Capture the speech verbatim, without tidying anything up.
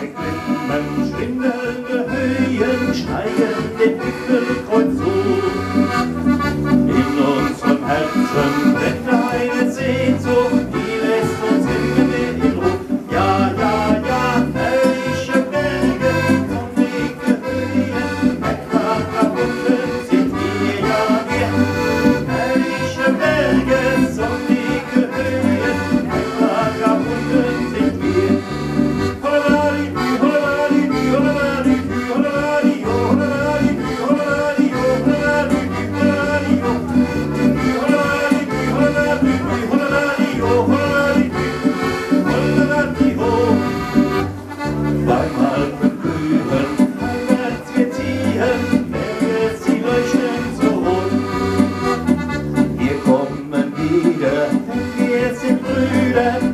Erklimmen schwindelnde Höhen, steigen den Gipfelkreuz hoch. In unserem Herzen brennt eine Sehnsucht, die lässt uns hingehen in Ruhe. Ja, ja, ja, herrliche Berge, sonnige Höhen, etwa verbunden sind wir, ja, wir. Herrliche Berge, sonnige Höhen, etwa verbunden sind wir. Wir kommen wieder, wir sind Brüder.